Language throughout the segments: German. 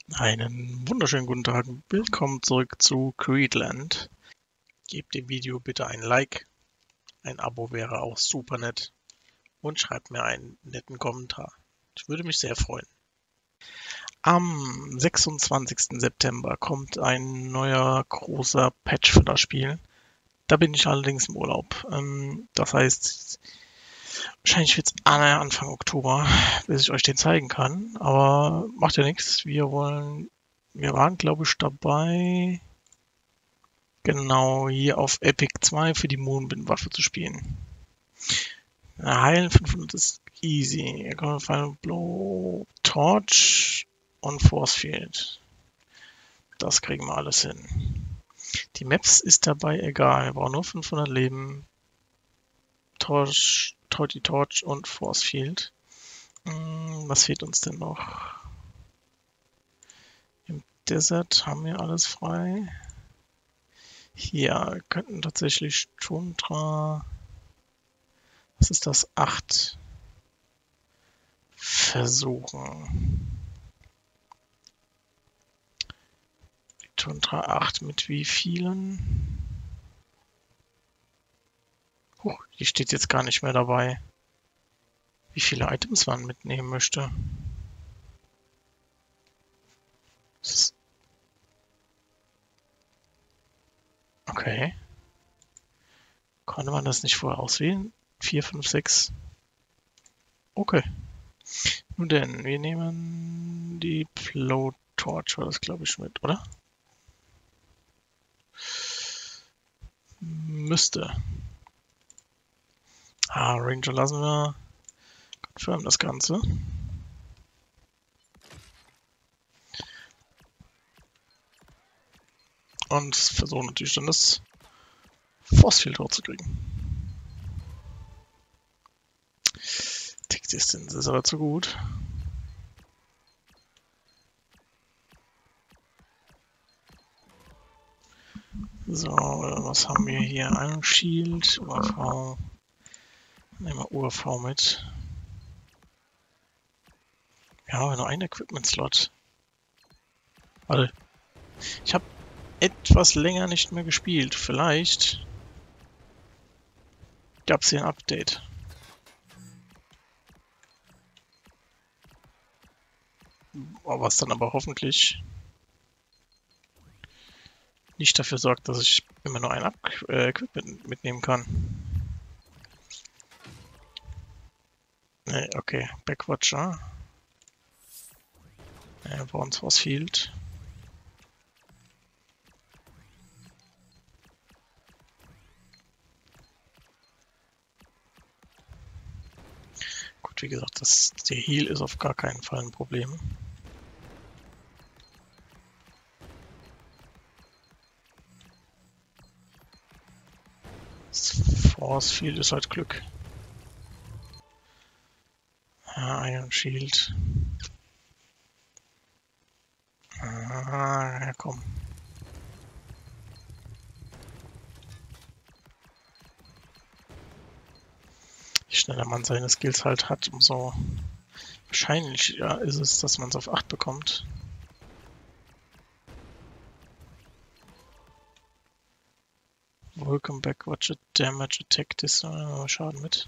Einen wunderschönen guten Tag. Willkommen zurück zu Creedland. Gebt dem Video bitte ein Like. Ein Abo wäre auch super nett. Und schreibt mir einen netten Kommentar. Ich würde mich sehr freuen. Am 26. September kommt ein neuer großer Patch für das Spiel. Da bin ich allerdings im Urlaub. Das heißt, wahrscheinlich wird es Anfang Oktober, bis ich euch den zeigen kann. Aber macht ja nichts. Wir waren, glaube ich, dabei, genau hier auf Epic 2 für die Moonbin-Waffe zu spielen. Heilen 500 ist easy. Hier kommen Final Blow, Torch und Force Field. Das kriegen wir alles hin. Die Maps ist dabei egal. Wir brauchen nur 500 Leben. Torch und Force Field. Was fehlt uns denn noch? Im Desert haben wir alles frei. Hier könnten tatsächlich Tundra, was ist das, 8 versuchen. Die Tundra 8 mit wie vielen? Die steht jetzt gar nicht mehr dabei, wie viele Items man mitnehmen möchte. Okay. Konnte man das nicht vorher auswählen? 4, 5, 6. Okay. Nun denn, wir nehmen die Blowtorch, war das glaube ich mit, oder? Müsste. Ranger lassen wir. Confirm das Ganze. Und versuchen natürlich dann das Force Field hochzukriegen. Tick Distance ist aber zu gut. So, was haben wir hier? Ein Shield, UAV. Nehmen wir UAV mit. Ja, aber nur ein Equipment-Slot. Warte. Ich habe etwas länger nicht mehr gespielt. Vielleicht gab es hier ein Update. Was dann aber hoffentlich nicht dafür sorgt, dass ich immer nur ein Equipment mitnehmen kann. Nee, okay. Backwatcher. Bei uns Force Field. Gut, wie gesagt, der Heal ist auf gar keinen Fall ein Problem. Das Force Field ist halt Glück. Iron Shield. Ja, komm. Je schneller man seine Skills halt hat, umso wahrscheinlicher ist es, dass man es auf 8 bekommt. Welcome back, watch it, damage, attack, das Schaden mit.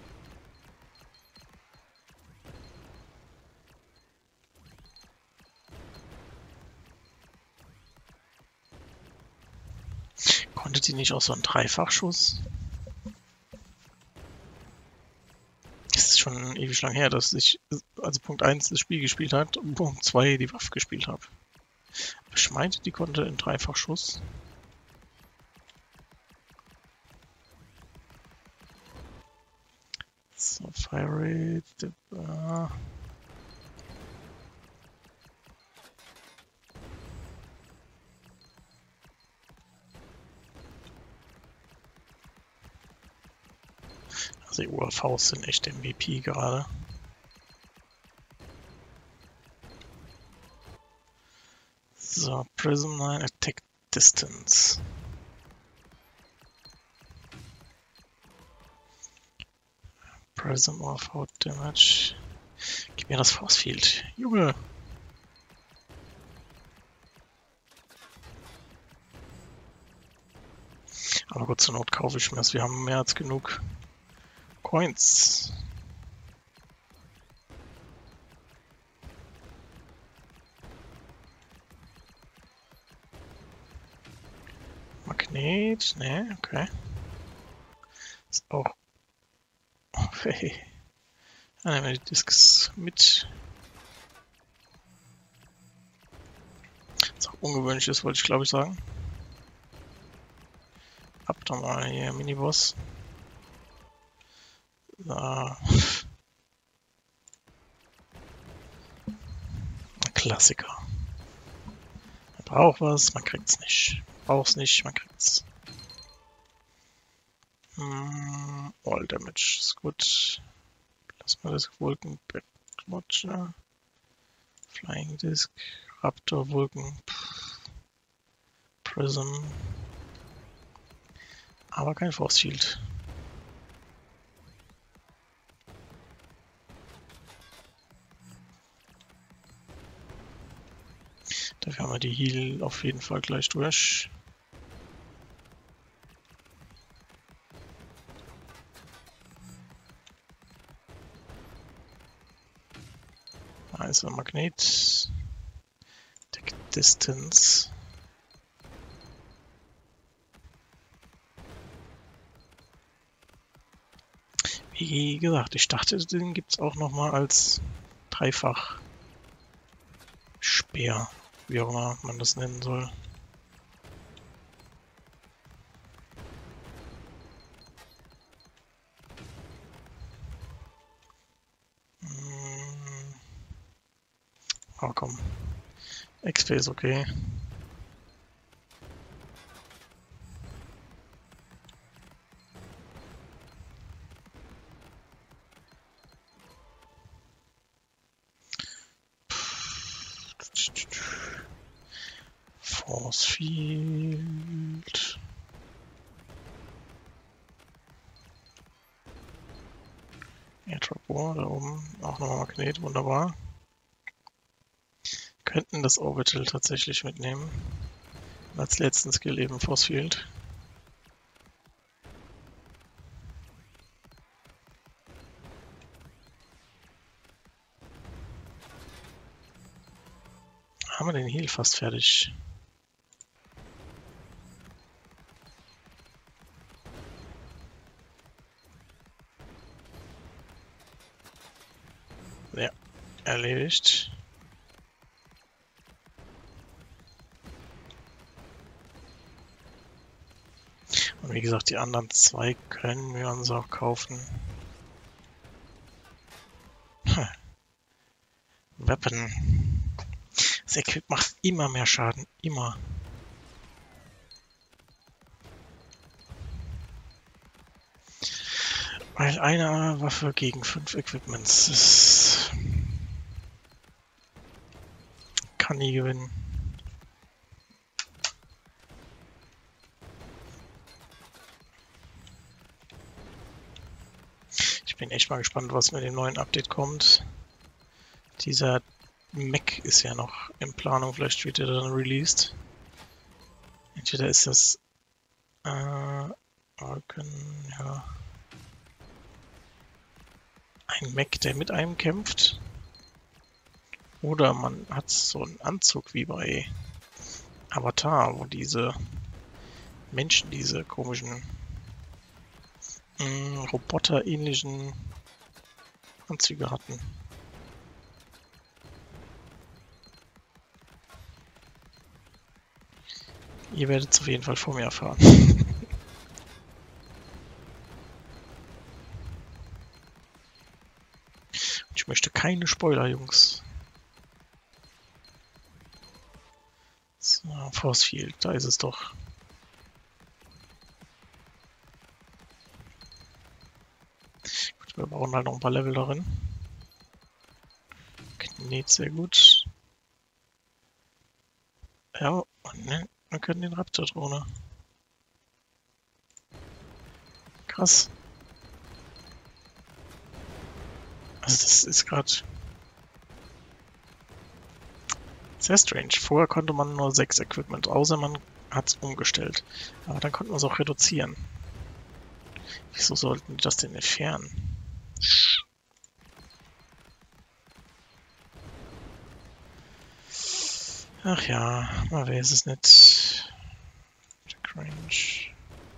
Konnte die nicht auch so einen Dreifachschuss? Das ist schon ewig lang her, dass ich also Punkt 1 das Spiel gespielt hat und Punkt 2 die Waffe gespielt habe. Aber ich meinte, die konnte in Dreifachschuss. So, Fire Rate. Also die UAVs sind echt MVP gerade. So, Prism 9, Attack Distance. Prism UAV Damage. Gib mir das Force Field. Junge! Aber gut, zur Not kaufe ich mir das. Wir haben mehr als genug Coins. Magnet, ne, okay. Ist auch. Hey. Dann nehmen wir die Discs mit. Was auch ungewöhnlich ist, wollte ich glaube ich sagen. Ab da mal hier Miniboss. Da. Klassiker. Man braucht was, man kriegt's nicht. Braucht's nicht, man kriegt's. All Damage ist gut. Lass mal das Wolken. Watcher. Flying Disc. Raptor Wolken. Prism. Aber kein Force Shield. Dafür haben wir die Heal auf jeden Fall gleich durch. Da ist ein Magnet. Deck Distance. Wie gesagt, ich dachte, den gibt es auch nochmal als Dreifach Speer, wie auch immer man das nennen soll. Oh komm, XP ist okay. Force Field. Airdrop, da oben auch nochmal Magnet, wunderbar. Könnten das Orbital tatsächlich mitnehmen. Als letzten Skill eben Force Field. Haben wir den Heal fast fertig. Ja, erledigt. Und wie gesagt, die anderen zwei können wir uns auch kaufen. Weapon. Das Equip macht immer mehr Schaden, immer. Weil eine Waffe gegen 5 Equipments ist... kann nie gewinnen. Ich bin echt mal gespannt, was mit dem neuen Update kommt. Dieser Mech ist ja noch in Planung, vielleicht wird er dann released. Entweder ist das ja, ein Mech, der mit einem kämpft. Oder man hat so einen Anzug wie bei Avatar, wo diese Menschen diese komischen Roboter-ähnlichen Anzüge hatten. Ihr werdet es auf jeden Fall vor mir erfahren. Ich möchte keine Spoiler, Jungs. So, Force Field, da ist es doch. Gut, wir brauchen halt noch ein paar Level darin. Knet sehr gut. Ja, ne, wir können den Raptor-Drohne. Krass. Also das ist gerade sehr strange. Vorher konnte man nur 6 Equipment, außer man hat es umgestellt. Aber dann konnten wir es auch reduzieren. Wieso sollten die das denn entfernen? Ach ja, mal wer ist es nicht. Jack Range.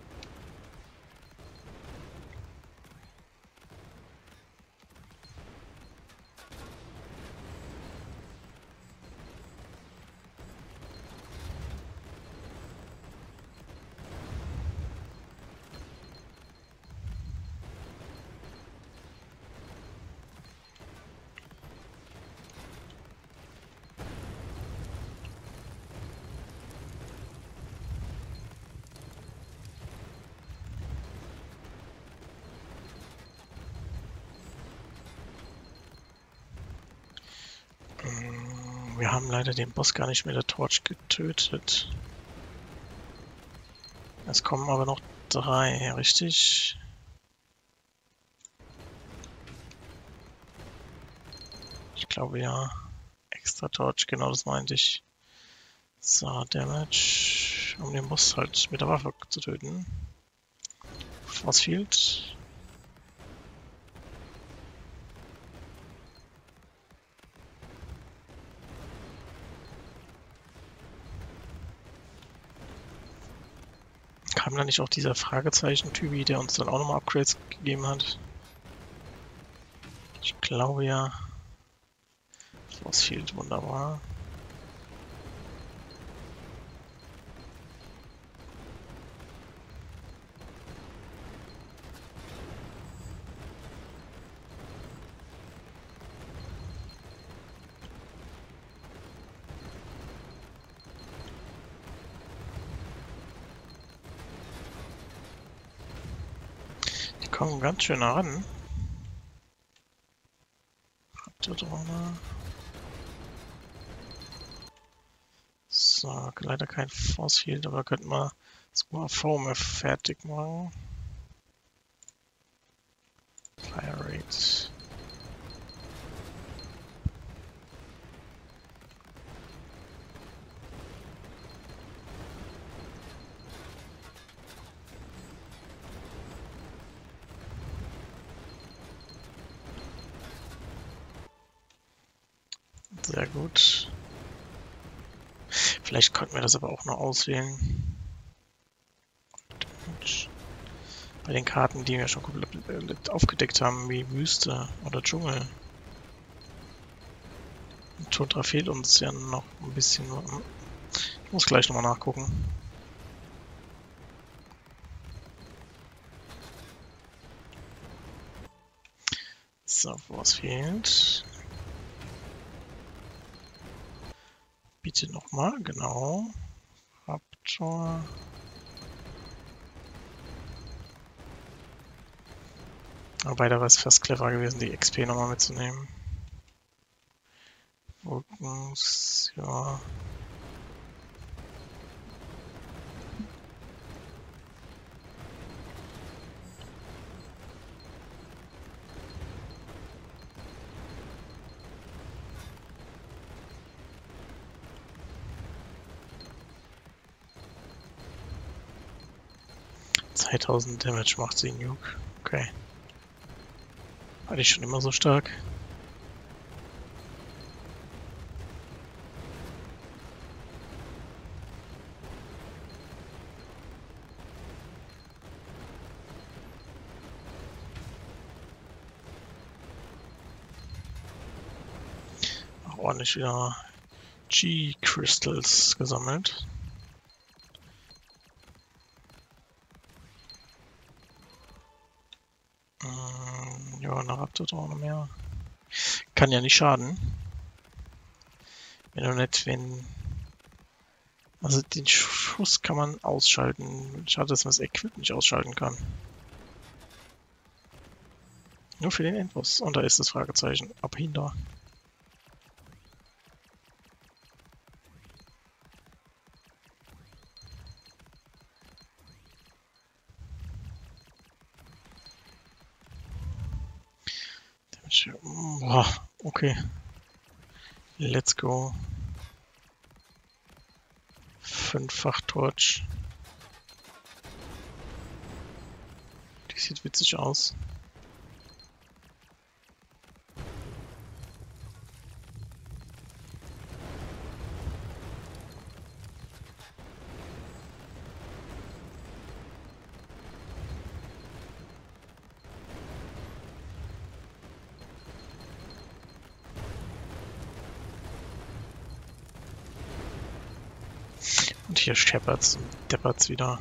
Wir haben leider den Boss gar nicht mit der Torch getötet. Es kommen aber noch 3, richtig? Ich glaube ja. Extra Torch, genau das meinte ich. So, Damage, um den Boss halt mit der Waffe zu töten. Force Field. Kam da nicht auch dieser Fragezeichen-Typi, der uns dann auch nochmal Upgrades gegeben hat? Ich glaube ja. Force Field, wunderbar. Die kommen ganz schön nah ran. Raptor-Drohne. So, leider kein Force Field, aber könnten wir das UAV fertig machen. Fire Rate. Sehr gut. Vielleicht könnten wir das aber auch noch auswählen. Bei den Karten, die wir schon komplett aufgedeckt haben, wie Wüste oder Dschungel. Tundra fehlt uns ja noch ein bisschen. Ich muss gleich nochmal nachgucken. So, was fehlt? Bitte nochmal, genau. Raptor. Wobei, da war es fast clever gewesen, die XP nochmal mitzunehmen. Vulkans, ja. $2000 Damage macht sie Nuke. Okay. War die schon immer so stark? Auch ordentlich wieder G-Crystals gesammelt. Ja, eine Raptor-Drohne mehr. Kann ja nicht schaden. Wenn du nicht, wenn... Also den Schuss kann man ausschalten. Schade, dass man das Equip nicht ausschalten kann. Nur für den Endboss. Und da ist das Fragezeichen. Ab hinter. Boah, okay. Let's go. 5-fach Torch. Die sieht witzig aus. Und hier scheppert's und deppert's wieder.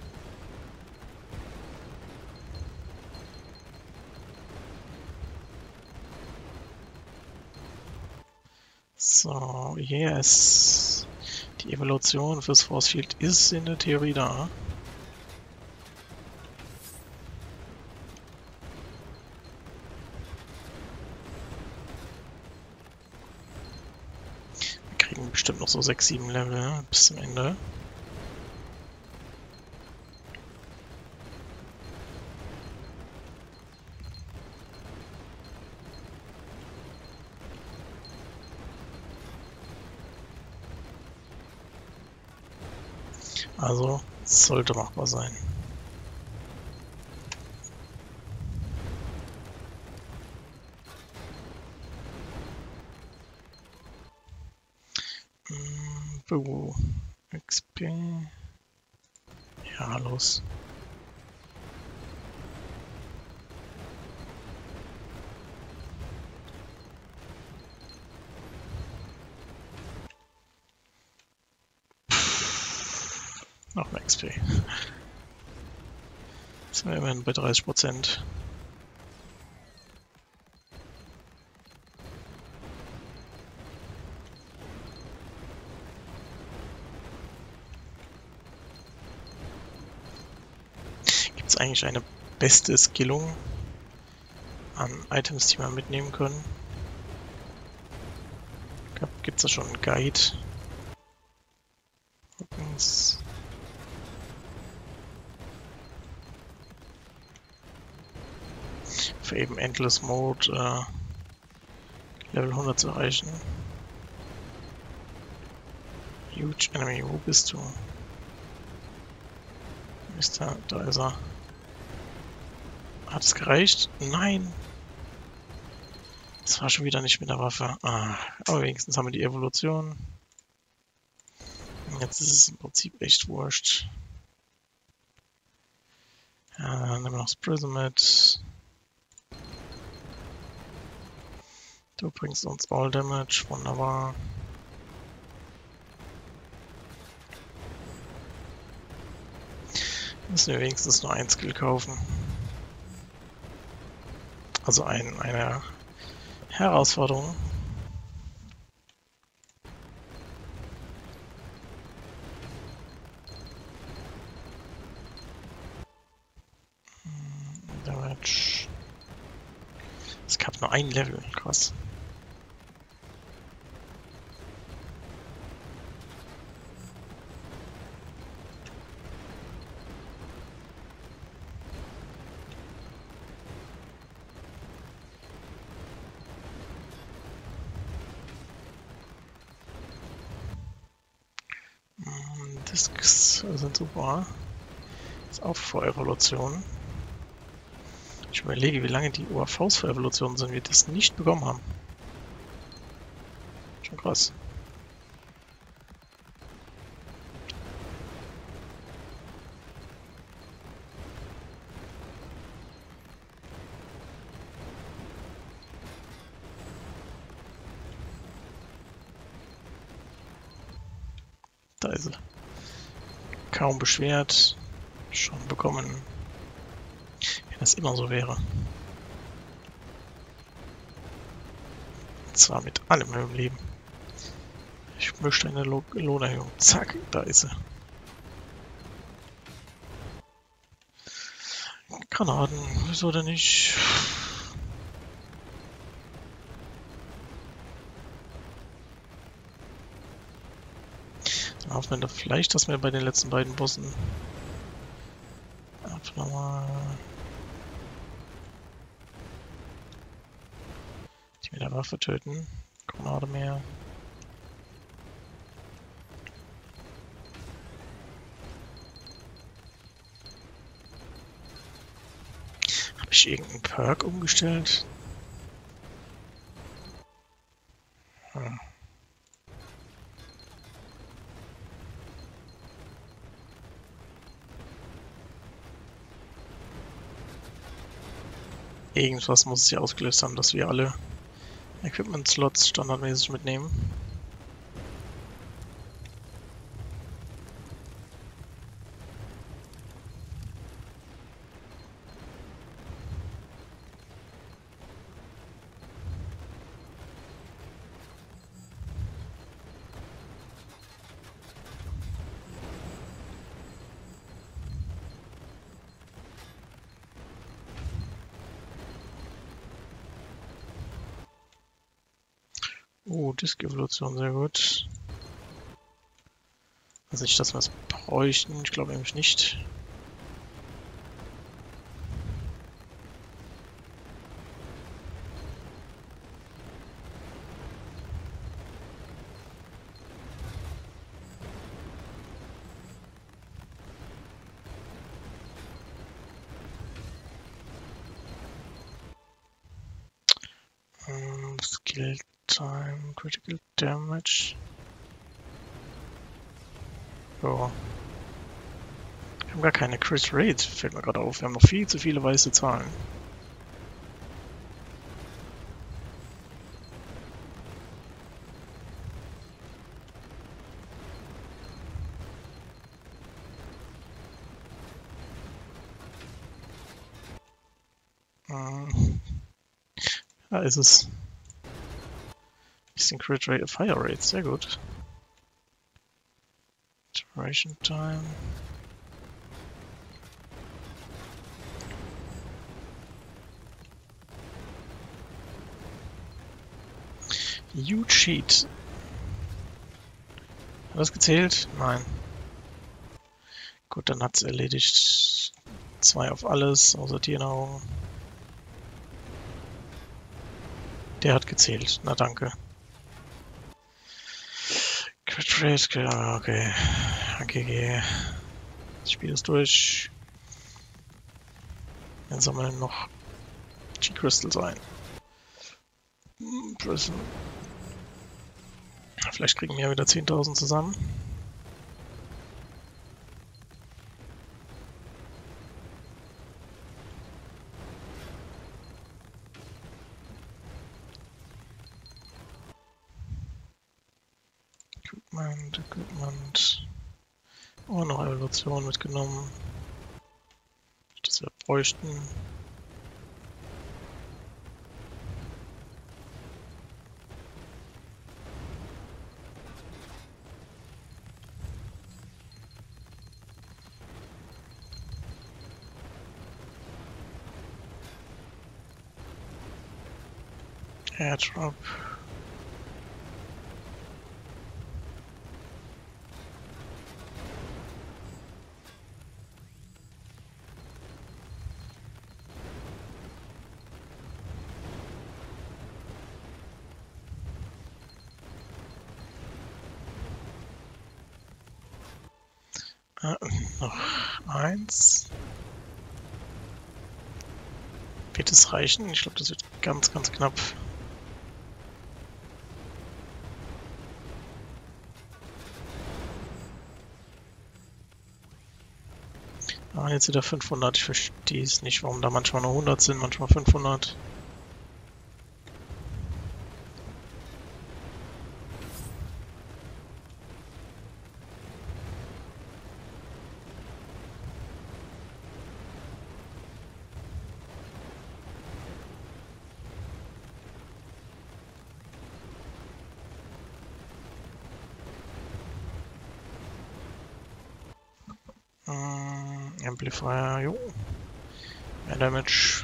So, yes. Die Evolution fürs Force Field ist in der Theorie da. Wir kriegen bestimmt noch so 6, 7 Level bis zum Ende. Also, sollte machbar sein. XP. Ja, los. Noch mehr XP. Jetzt sind wir immerhin bei 30%. Gibt es eigentlich eine beste Skillung an Items, die wir mitnehmen können? Gibt es da schon einen Guide? Übrigens. Für eben Endless Mode Level 100 zu erreichen. Huge Enemy, wo bist du? Mister, da ist er. Hat es gereicht? Nein! Das war schon wieder nicht mit der Waffe. Ah, aber wenigstens haben wir die Evolution. Jetzt ist es im Prinzip echt wurscht. Ja, dann nehmen wir noch das Prism mit. Du bringst uns All Damage, wunderbar. Müssen wir wenigstens nur ein Skill kaufen. Also eine Herausforderung. Damage. Es gab nur ein Level, krass. Discs sind super. Ist auch vor Evolution. Ich überlege, wie lange die UAVs vor Evolution sind, wir das nicht bekommen haben. Schon krass. Da ist sie. Kaum beschwert. Schon bekommen. Wenn das immer so wäre. Und zwar mit allem im Leben. Ich möchte eine Lohnerhöhung. Zack, da ist sie. Granaten, wieso denn nicht? Dann hoffen wir vielleicht, dass wir bei den letzten beiden Bossen einfach nochmal die mit der Waffe töten. Granate mehr. ich irgendeinen Perk umgestellt? Hm. Irgendwas muss es ja ausgelöst haben, dass wir alle Equipment-Slots standardmäßig mitnehmen. Oh, Disk-Evolution, sehr gut. Also nicht, dass wir es bräuchten, ich glaube nämlich nicht. Skill Time, Critical Damage. Ja. Wir haben gar keine Crit Rate, fällt mir gerade auf. Wir haben noch viel zu viele weiße Zahlen. Da ist es. Bisschen Crit Rate, Fire Rate, sehr gut. Duration Time. Huge Sheet. Hat das gezählt? Nein. Gut, dann hat es erledigt. 2 auf alles, außer Tiernahrung. Der hat gezählt. Na danke. Crit Rate, okay. AGG. Das Spiel ist durch. Dann sammeln noch G-Crystals ein. Prism. Vielleicht kriegen wir ja wieder 10.000 zusammen. Equipment. Oh, noch Evolution mitgenommen. Das wir bräuchten. Airdrop. Noch eins. Wird es reichen? Ich glaube, das wird ganz, ganz knapp. Ah, jetzt wieder 500. Ich verstehe es nicht, warum da manchmal nur 100 sind, manchmal 500. Amplifier, jo. Mehr Damage.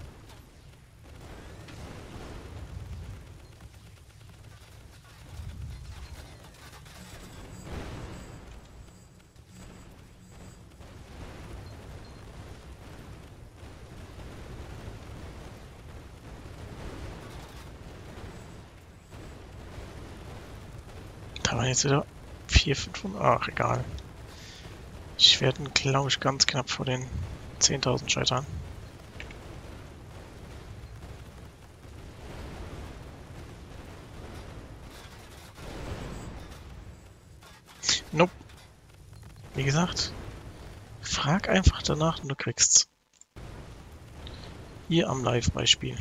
Da waren jetzt wieder 400, 500. Ach, egal. Ich werde, glaube ich, ganz knapp vor den 10.000 scheitern. Nope. Wie gesagt, frag einfach danach und du kriegst's. Hier am Live-Beispiel.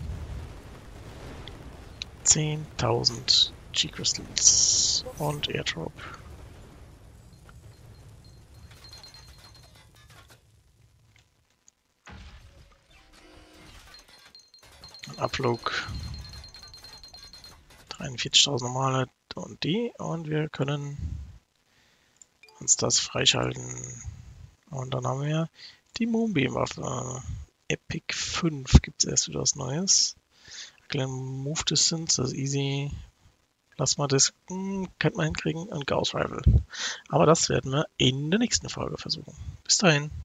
10.000 G-Crystals und Airdrop. Ein Abflug. 43.000 normale und die. Und wir können uns das freischalten. Und dann haben wir die Moonbeam-Waffe. Epic 5 gibt es erst wieder was Neues. Kleine Move Distance, das ist easy. Lass mal das, könnte man hinkriegen. Und Gauss Rival. Aber das werden wir in der nächsten Folge versuchen. Bis dahin.